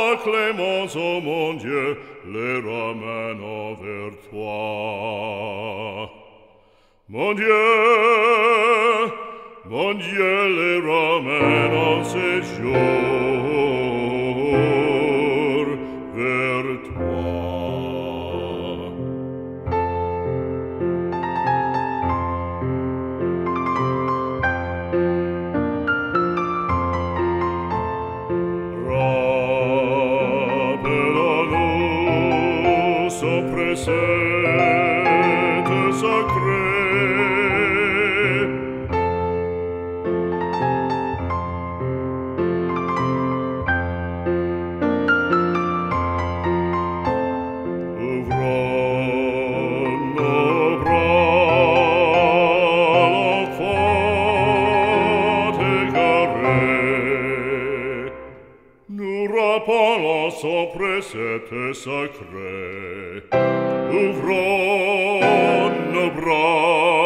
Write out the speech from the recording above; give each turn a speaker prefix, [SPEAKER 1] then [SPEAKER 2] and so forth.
[SPEAKER 1] clémence, ô mon Dieu, les ramène vers toi. Mon Dieu, les ramène en séjour vers toi. Rappelons-nous son précepte sacré. Ouvrons nos bras, l'enfant égaré. Nous rappelons son précepte sacré. Ouvrons nos bras,